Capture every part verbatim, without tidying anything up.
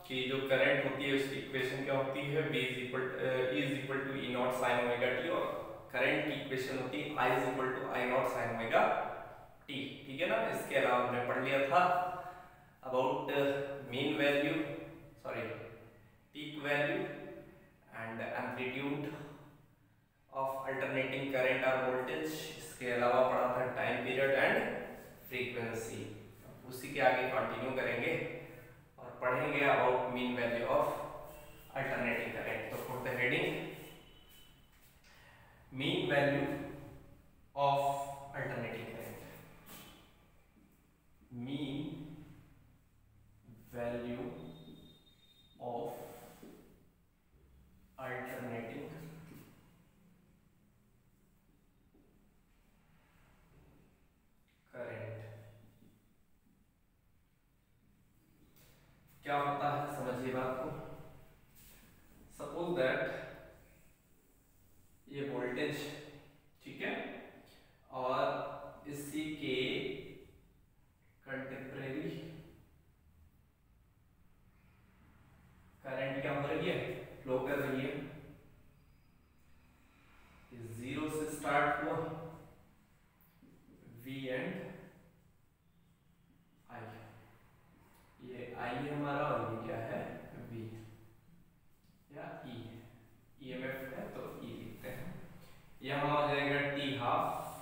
कि जो करंट होती है उसकी इक्वेशन क्या होती है, v is equal is equal to E naught sine omega T, और करंट की इक्वेशन होती है i is equal to I naught sine omega T. ठीक है ना। इसके अलावा हमने पढ़ लिया था about mean value, sorry peak value and amplitude of alternating current और वोल्टेज। इसके अलावा पढ़ा था टाइम पीरियड एंड फ्रीक्वेंसी। उसी के आगे कंटिन्यू करेंगे और पढ़ेंगे about mean value of alternating current. तो for the heading mean value of alternating current, mean value of alternating current क्या होता है, समझिए बात को। सपोज दैट ये वोल्टेज, ठीक है, और इसी के कंटेम्परेरी करंट क्या हो रही है, फ्लो कर रही है। जीरो से स्टार्ट हुआ V एंड I, ये I है हमारा और ये क्या है V या E है, E एम एफ है तो E लिखते हैं। यहाँ हो जाएगा T हाफ,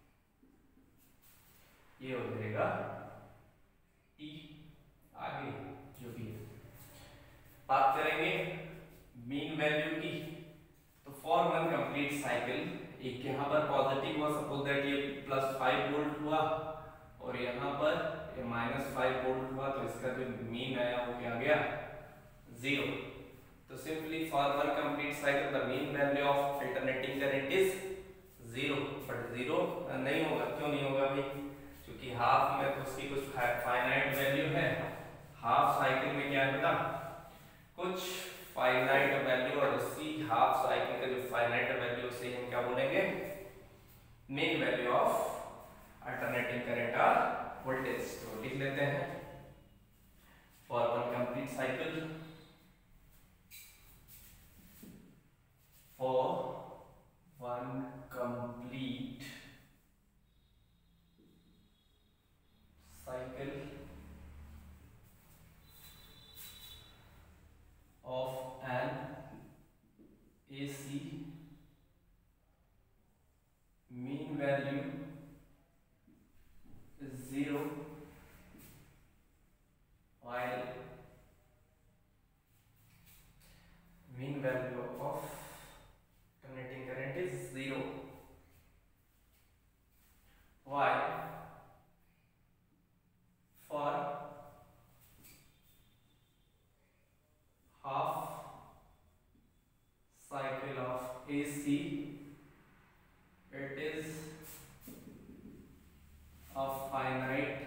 ये हो जाएगा T आगे जो भी है। बात करेंगे मीन वैल्यू की, तो फॉर वन कंप्लीट साइकिल, एक यहाँ पर पॉजिटिव हुआ, सपोज दैट ये प्लस फाइव वोल्ट हुआ और यहाँ पर ये माइनस फाइव वोल्ट हुआ, तो इसका जो मीन आया वो क्या आ गया, जीरो। तो simply for one complete cycle the mean value of alternating current is zero. But zero नहीं होगा, क्यों नहीं होगा भाई, क्योंकि हाफ में तो उसकी कुछ फाइनाइट वैल्यू है। हाफ साइकिल में क्या है बेटा, कुछ फाइनाइट वैल्यू, और उसी हाफ साइकिल का जो फाइनाइट वैल्यू से हम क्या बोलेंगे, mean value of alternating current और वोल्टेज। तो लिख लेते हैं for one complete cycle, for one complete cycle of an A C, mean value is zero while mean value of alternating current is zero while for half cycle of A C it is a finite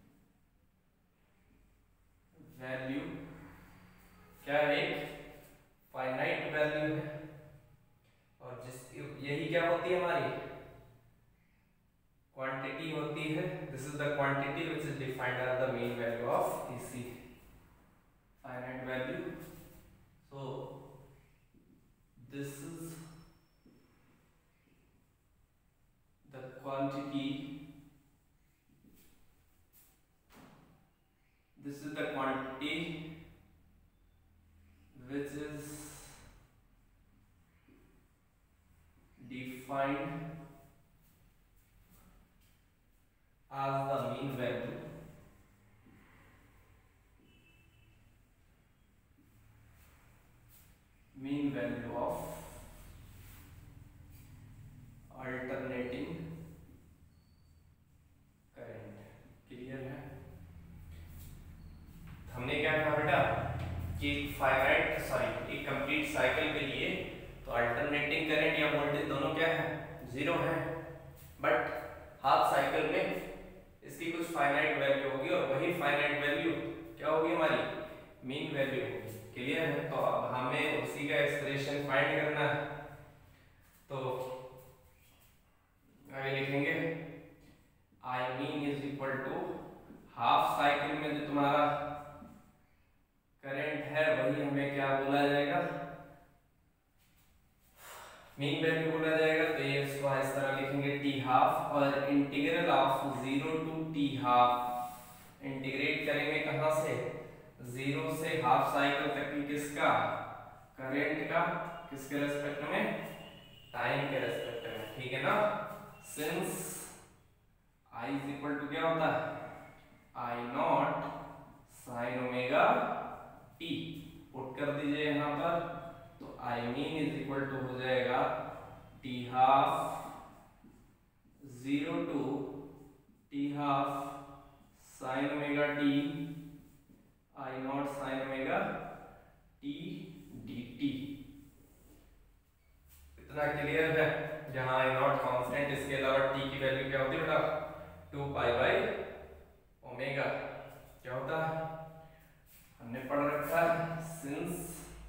value। क्या एक finite value है, और जिस यही क्या होती है हमारी क्वांटिटी होती है। This is the quantity which is defined as the mean value of A C, finite value। So this is the quantity, this is the quantity which is defined as the mean value mean value of alternating current। Clear है। हमने क्या कहा बेटा कि finite sorry एक complete cycle के लिए तो अल्टरनेटिंग करंट या वोल्टेज दोनों क्या है, जीरो है। बट हाफ साइकिल में इसकी कुछ फाइनाइट और integral of zero to T half, integrate करेंगे कहां से, जीरो से हाफ साइकिल तक की किसका, करंट का, किसके रेस्पेक्ट में, टाइम के रेस्पेक्ट में, ठीक है ना। Since I is equal to क्या होता है, I naught sine omega T, put कर दीजिए यहां पर, तो I mean is equal to हो जाएगा T half zero to T half sine omega T I naught sine omega T D T. इतना क्लियर है, जहां आई नॉट कांस्टेंट, इसके अलावा टी की वैल्यू क्या होती है बेटा, टू पाई बाई ओमेगा, क्या होता है, हमने पढ़ रखा है, since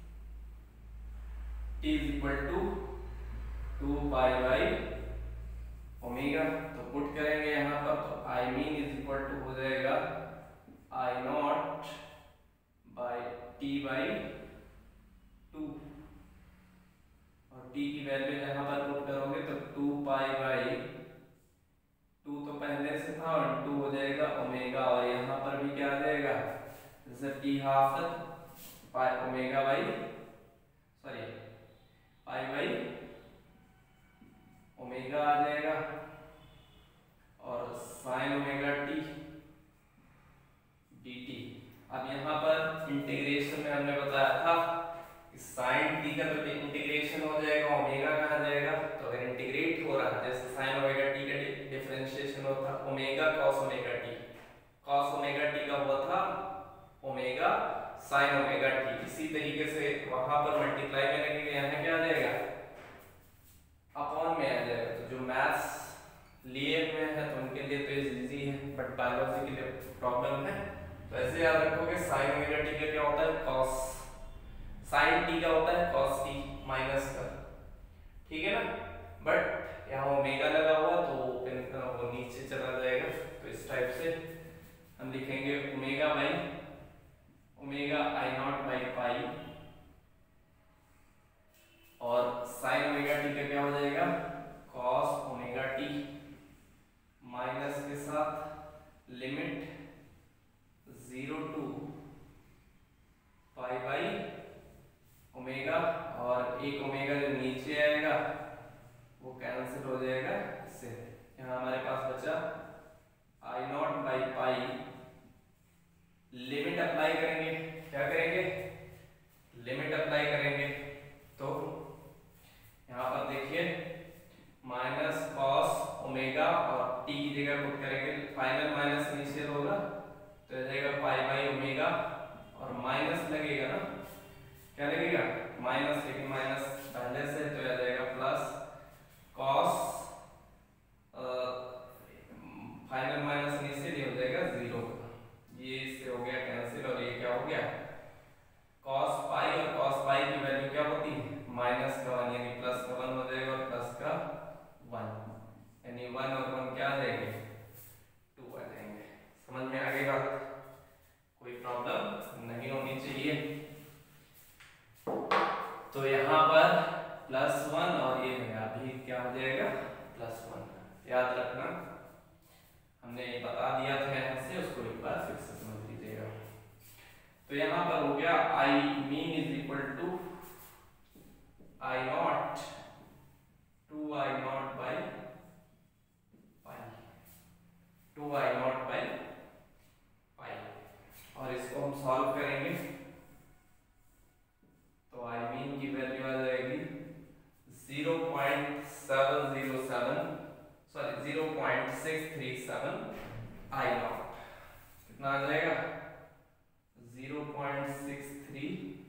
T is equal to two pi by omega, तो पुट करेंगे यहां पर, तो I mean is equal to हो जाएगा I naught by T by two, और टी की वैल्यू यहां पर पुट करोगे तो टू पाई बाई टू तो पहले से था और टू हो जाएगा ओमेगा, और यहां पर भी क्या आ जाएगा, जैसे T half pi omega by sorry pi by omega आ जाएगा, और sine omega T D T. अब यहाँ पर इंटीग्रेशन में हमने बताया था साइन टी का तो इंटीग्रेशन हो जाएगा, ओमेगा कहाँ जाएगा, तो अगर इंटीग्रेट हो रहा है जैसे साइन ओमेगा टी का डिफरेंशिएशन होता है omega cos omega T, cos omega T का हुआ था ओमेगा साइन ओमेगा टी, इसी तरीके से वहां पर मल्टीप्लाई में लगेगा, यहाँ क्या आ जाएगा, अपॉन में आ जाएगा। तो जो मैथ्स लिए हुए हैं तो उनके लिए तो इजी है, बट बायोलॉजी के लिए प्रॉब्लम है, तो ऐसे याद रखोगे साइन ओमेगा टी का क्या होता है, कॉस, साइन टी का होता है कॉस टी माइनस का, ठीक है ना, बट यहाँ ओमेगा लगा हुआ तो वो नीचे चला जाएगा, तो इस टाइप से हम लिखेंगे omega by omega I naught by pi, और साइन ओमेगा टी का क्या हो जाएगा, कॉस ओमेगा टी माइनस के साथ limit zero to pi by omega, और एक ओमेगा जो नीचे आएगा वो कैंसिल हो जाएगा इससे, यहाँ हमारे पास बचा I naught by pi, limit apply करेंगे, क्या करेंगे, लिमिट अप्लाई करेंगे, तो यहाँ पर देखिए माइनस कॉस ओमेगा और टी की जगह पुट करेंगे, फाइनल माइनस इनिशियल होगा तो आ जाएगा पाई बाई ओमेगा, और माइनस लगेगा ना, क्या लगेगा माइनस, लेकिन माइनस पहले से तो आ जाएगा plus cos, final minus initial ये हो जाएगा जीरो, ये इससे हो गया कैंसिल, और ये क्या हो गया कॉस पाई, और कॉस पाई की वैल्यू क्या होती है माइनस का वन, यानी प्लस का वन हो जाएगा, और प्लस का वन, यानी वन और वन क्या आ जाएंगे, टू आ जाएंगे। समझ में आ गई बात, कोई प्रॉब्लम नहीं होनी चाहिए। तो यहाँ पर प्लस वन और ये अभी क्या हो जाएगा प्लस वन, याद रखना हमने बता दिया था यहाँ से, उसको एक बार फिर से समझ लीजिएगा। तो यहाँ पर हो गया I mean is equal to I naught two I naught by pi, two I naught by pi, और इसको हम सॉल्व करेंगे तो आई मीन की वैल्यू आ जाएगी zero point seven zero seven sorry zero point six three seven I naught, कितना आ जाएगा zero point six three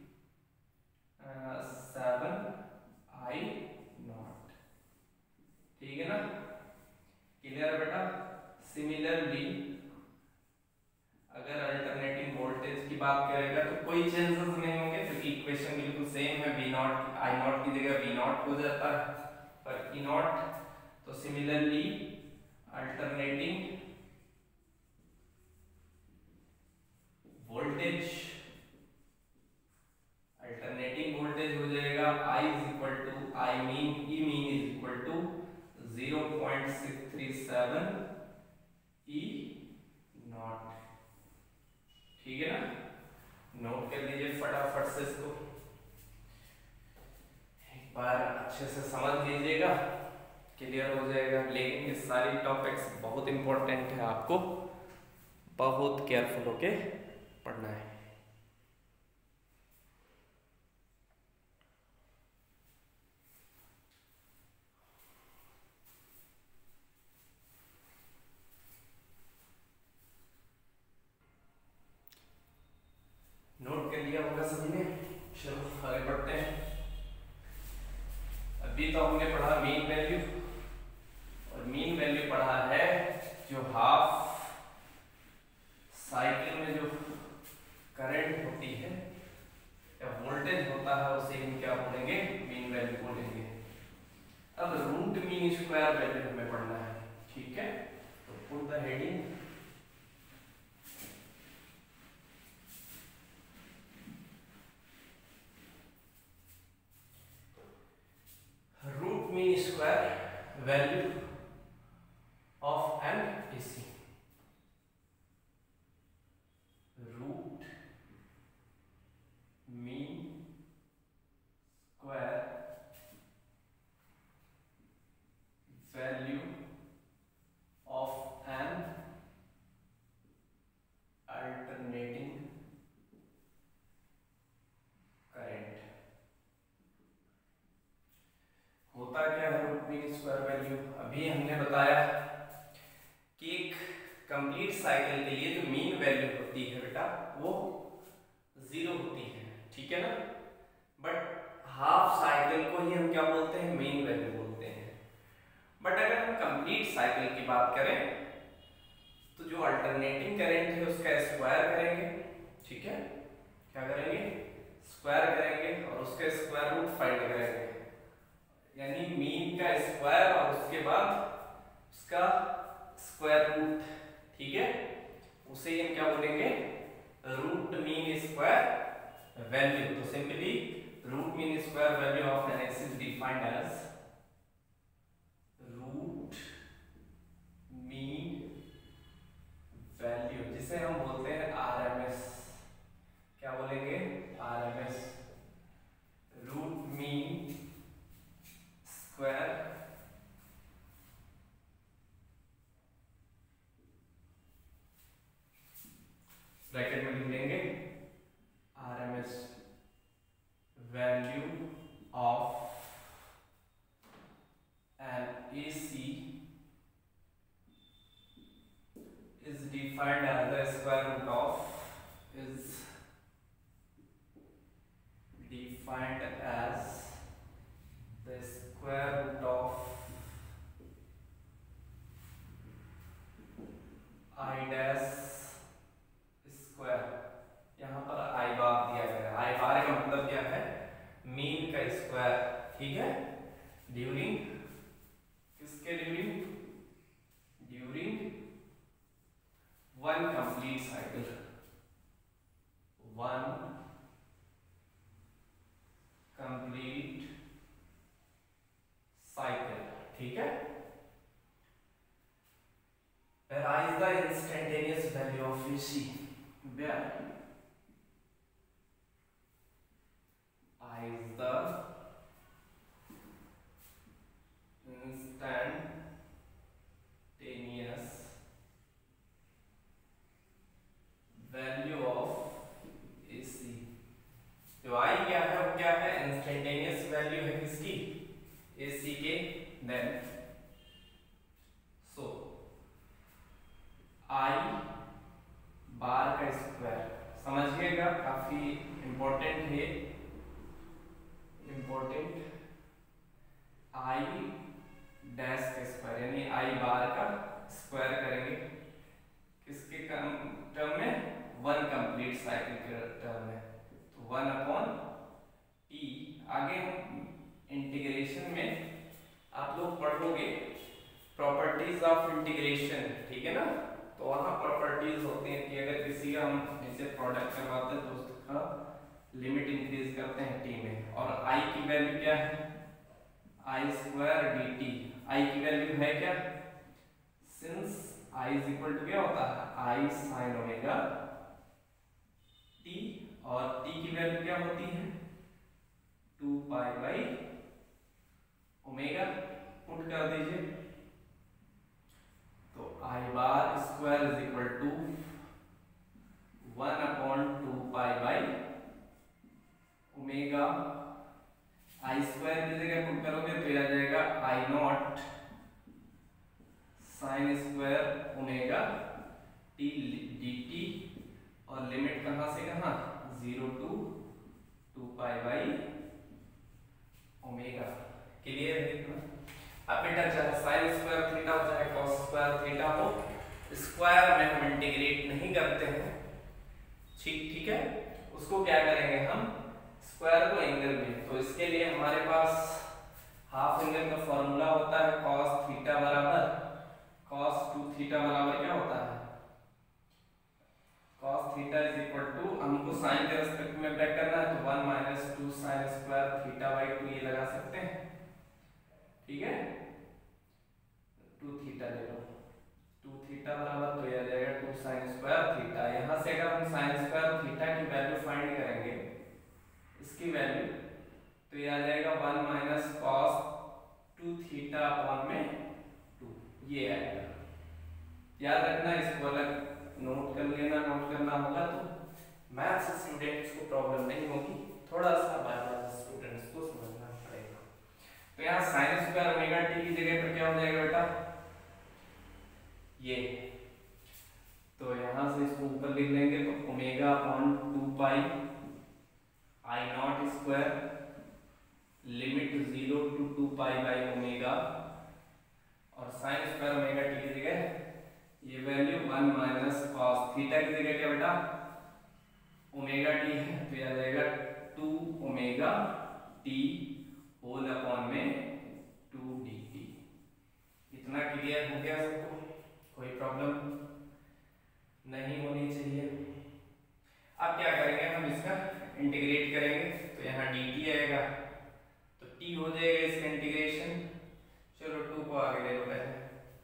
seven I naught, ठीक है ना, क्लियर बेटा। सिमिलरली अगर अल्टरनेटिंग वोल्टेज की बात करेगा तो कोई चेंजेस नहीं होंगे, क्योंकि इक्वेशन बिल्कुल सेम है, वी नॉट आई नॉट की जगह वी नॉट हो जाता है, पर ई नॉट, तो similarly alternating voltage, alternating voltage हो जाएगा I is equal to I mean E mean is equal to zero point six three seven ठीक है ना, नोट कर लीजिए फटाफट से इसको, एक बार अच्छे से समझ लीजिएगा, क्लियर हो जाएगा। लेकिन ये सारी टॉपिक्स बहुत इंपॉर्टेंट है, आपको बहुत केयरफुल होके पढ़ना है। नोट कर लिया होगा सभी ने, चलो आगे बढ़ते हैं। अभी तो हमने पढ़ा मीन वैल्यू, और मीन वैल्यू पढ़ा है जो हाफ साइकिल में जो करंट होती है या वोल्टेज होता है उसे हम क्या बोलेंगे, मीन वैल्यू बोलेंगे। अब रूट मीन स्क्वायर वैल्यू हमें पढ़ना है, ठीक है। तो put the heading root mean square value of an AC. Root mean square value of an alternating current. होता क्या है रूट मीन स्क्वायर वैल्यू? अभी हमने बताया कि एक कंप्लीट साइकिल के लिए जो मीन वैल्यू होती है बेटा वो जीरो होती है, ठीक है ना। बट हाफ साइकिल को ही हम क्या बोलते हैं, मीन वैल्यू बोलते हैं। बट अगर हम कंप्लीट साइकिल की बात करें तो जो अल्टरनेटिंग करंट है उसका स्क्वायर करेंगे, ठीक है। क्या करेंगे, स्क्वायर करेंगे और उसका स्क्वायर रूट फाइंड करेंगे, यानी मीन का स्क्वायर और उसके बाद उसका स्क्वायर रूट, ठीक है। उसे ही हम क्या बोलेंगे, रूट मीन स्क्वायर वैल्यू। तो simply root mean square value of an X is defined as root mean value, जिसे हम बोलते हैं आरएमएस। क्या बोलेंगे, RMS, root mean square bracket में लिख लेंगे RMS value of an AC is defined as the square root of is defined as the square root of I dash square। यहाँ पर I बार दिया गया है, I बार का मतलब क्या है, मीन का स्क्वायर, ठीक है। ड्यूरिंग किसके, during during one complete cycle, one complete cycle, ठीक है। Where I is the instantaneous value of A C, where I is the instantaneous value of AC. जो आई क्या है वो क्या है, इंस्टेंटेनियस वैल्यू है किसकी, एसी के। देन सो आई बार का स्क्वायर, समझिएगा काफी इंपॉर्टेंट है, इंपॉर्टेंट, आई डैश का स्क्वायर, यानी आई बार का स्क्वायर करेंगे किसके टर्म में, वन कंप्लीट साइकिल के टर्म में। तो वन अपॉन टी, आगे इंटीग्रेशन में आप लोग पढ़ोगे प्रॉपर्टीज ऑफ इंटीग्रेशन, ठीक है ना। तो वहाँ प्रॉपर्टीज होती हैं कि अगर किसी का हम जैसे प्रोडक्ट करवाते हैं तो उसका लिमिट इंक्रीज करते हैं टी में, और आई की वैल्यू क्या है, I square D T. I की वैल्यू है क्या, since I is equal to क्या होता है, आई साइन ओमेगा और टी की वैल्यू क्या होती है two pi by omega. Put कर दीजिए तो I bar square is equal to one upon two pi by omega. I square की जगह पुट करोगे तो यह आ जाएगा I naught sine square omega T D T, और लिमिट कहां से कहां zero to two pi by omega. Clear है इतना? अब बेटा चाहे साइन स्क्वायर थीटा हो चाहे कॉस स्क्वायर थीटा हो, स्क्वायर में हम इंटीग्रेट नहीं करते हैं, ठीक ठीक है। उसको क्या करेंगे हम स्क्वायर को एंगल में, तो इसके लिए हमारे पास हाफ एंगल का फॉर्मूला होता है cos थीटा बराबर cos टू थीटा बराबर क्या होता है cos theta is equal to, हमको साइन के रिस्पेक्ट में ब्रेक करना है तो one minus two sine square theta by two ये लगा सकते हैं, ठीक है। टू थीटा ले लो, टू थीटा बराबर तो ये आ जाएगा टू साइन स्क्वायर थीटा। यहाँ से अगर हम साइन स्क्वायर थीटा की वैल्यू फाइंड करेंगे, इसकी वैल्यू, तो ये आ जाएगा one minus cos two theta upon में टू, ये आएगा। याद रखना, इसको अलग नोट कर लेना, नोट करना होगा तो मैथ्स स्टूडेंट्स को प्रॉब्लम नहीं होगी, थोड़ा सा बायोलॉजी स्टूडेंट्स को समझना पड़ेगा। तो यहाँ साइन स्क्वायर ओमेगा टी की जगह पर क्या हो जाएगा बेटा ये, तो यहाँ से इसको ऊपर लिख लेंगे तो omega upon two pi I naught square limit zero to two pi by omega, और साइन स्क्वायर ओमेगा टी की जगह ये value one minus cos theta की जगह क्या बेटा ओमेगा टी है, तो यह आ जाएगा two omega t whole upon में टू डी टी। इतना क्लियर हो गया सबको? कोई प्रॉब्लम नहीं होनी चाहिए। अब क्या करेंगे हम इसका इंटीग्रेट करेंगे, तो यहाँ dt आएगा तो t हो जाएगा इसका इंटीग्रेशन। चलो टू को आगे ले लो पहले,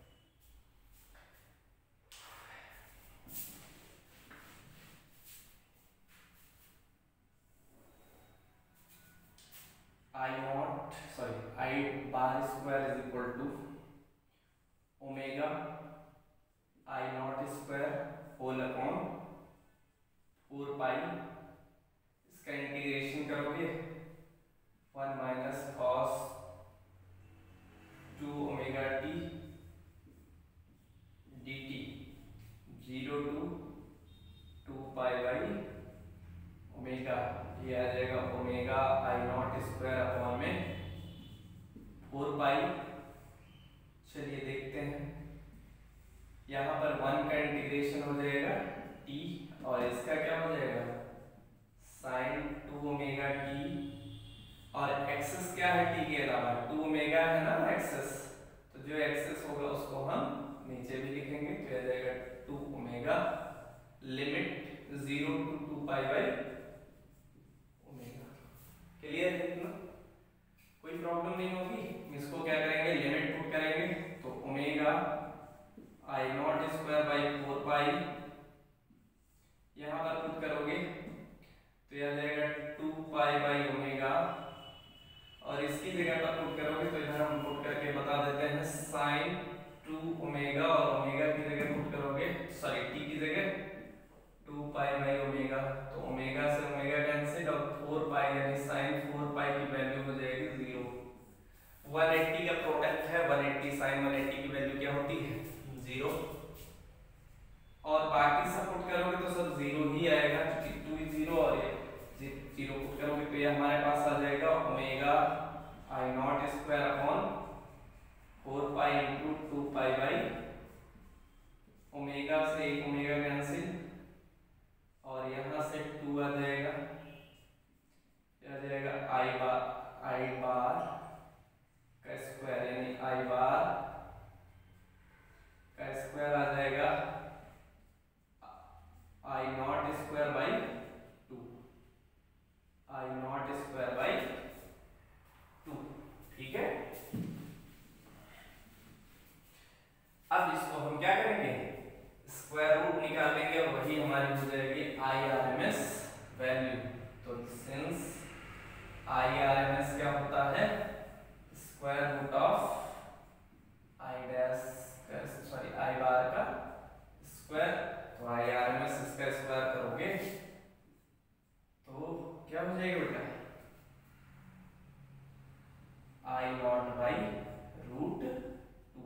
I naught sorry I bar square is equal to omega I naught square whole upon four pi, इसका इंटीग्रेशन करोगे one minus cos two omega T D t zero to two pi by omega, ये आ जाएगा omega I naught square upon में four pi. चलिए देखते हैं, यहाँ पर वन का इंटीग्रेशन हो जाएगा टी, और इसका क्या हो जाएगा साइन टू ओमेगा टी, और एक्सेस क्या है टी के अलावा टू ओमेगा है ना एक्सेस, तो जो एक्सेस होगा उसको हम नीचे भी लिखेंगे, तो आ जाएगा two omega limit zero to two pi by omega. Clear है इतना? कोई प्रॉब्लम नहीं होगी। इसको क्या करेंगे लिमिट पुट करेंगे, तो omega I naught square by four pi यहाँ पर पुट करोगे तो यह आ जाएगा टू पाई बाई ओमेगा, और इसकी जगह पर पुट करोगे तो इधर हम पुट करके बता देते हैं साइन टू ओमेगा, और ओमेगा की जगह पुट करोगे सॉरी टी की जगह टू पाई बाई ओमेगा, तो ओमेगा से ओमेगा कैंसिल और फोर पाई यानी साइन फोर पाई की वैल्यू हो जाएगी जीरो। वन एट्टी का प्रोडक्ट है, one eighty sine one eighty की वैल्यू क्या होती है जीरो, और बाकी सब पुट करोगे तो सब जीरो ही आएगा, क्योंकि टू जीरो और ये जीरो पुट करोगे तो ये हमारे पास आ जाएगा omega I naught square upon four pi into two pi by omega, से एक ओमेगा कैंसिल, और यहाँ से टू आ जाएगा, आ जाएगा आई बार आई बार का स्क्वायर यानी आई बार का स्क्वायर आ जाएगा I naught square by two, I naught square by two, ठीक है। अब इसको हम क्या करेंगे स्क्वायर रूट निकालेंगे, और वही हमारी हो जाएगी I R M S value. का स्क्वायर, तो आई आर एम एस इसका स्क्वायर करोगे तो क्या हो जाएगा बेटा, I naught by root two.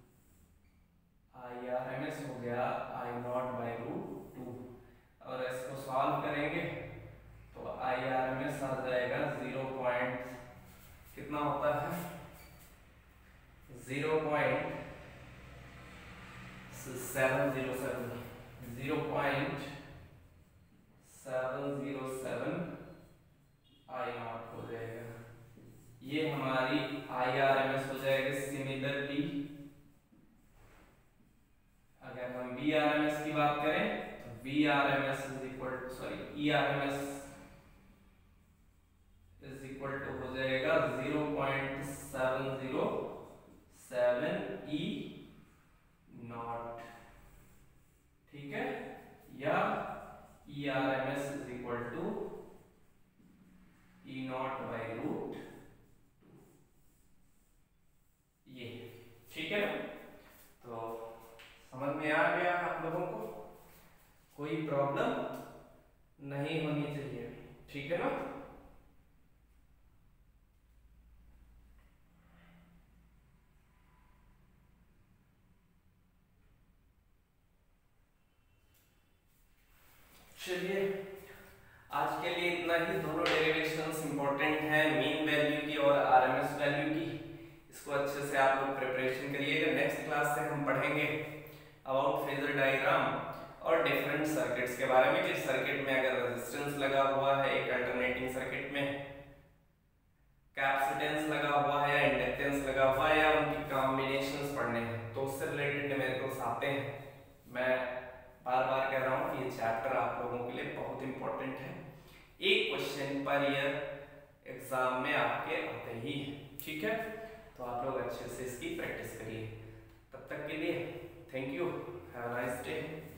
I R M S हो गया I naught by root two, और इसको सॉल्व करेंगे तो आई आर एम एस आ जाएगा जीरो पॉइंट कितना होता है, zero point seven zero seven, zero point seven zero seven I naught हो जाएगा। ये हमारी आई आर एम एस हो जाएगी। सिमिलरली अगर हम वी आर एम एस की बात करें तो V R M S is equal to sorry E R M S is equal to हो जाएगा zero point seven zero seven E naught, ठीक है, या E R M S is equal to E naught by root two, ये ठीक है ना। तो समझ में आ गया आप लोगों को, कोई प्रॉब्लम नहीं होनी चाहिए, ठीक है ना। चलिए आज के लिए इतना ही। दोनों डेरिवेशंस इंपॉर्टेंट हैं, मीन वैल्यू की और आरएमएस वैल्यू की। इसको अच्छे से आप लोग प्रिपरेशन करिएगा। नेक्स्ट क्लास से हम पढ़ेंगे अबाउट फेजर डायग्राम और डिफरेंट सर्किट्स के बारे में, कि सर्किट में अगर रेजिस्टेंस लगा हुआ है, एक अल्टरनेटिंग सर्किट में कैपेसिटेंस लगा हुआ है या इंडक्टेंस लगा हुआ है, या उनकी कॉम्बिनेशंस पढ़ने हैं, तो उससे रिलेटेड न्यूमेरिकल्स आते हैं। मैं बार बार कह रहा हूँ कि ये चैप्टर आप लोगों के लिए बहुत इंपॉर्टेंट है। एक क्वेश्चन पर ईयर एग्जाम में आपके आते ही है, ठीक है। तो आप लोग अच्छे से इसकी प्रैक्टिस करिए। तब तक के लिए thank you, have a nice day.